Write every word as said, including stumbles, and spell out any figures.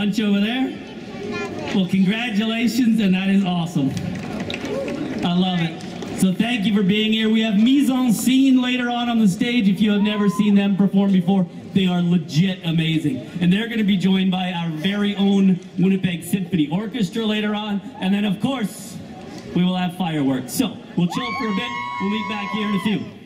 bunch over there? Well, congratulations, and that is awesome. I love it. So thank you for being here. We have Mise en Scene later on on the stage. If you have never seen them perform before, they are legit amazing. And they're going to be joined by our very own Winnipeg Symphony Orchestra later on. And then, of course, we will have fireworks. So we'll chill for a bit. We'll meet back here in a few.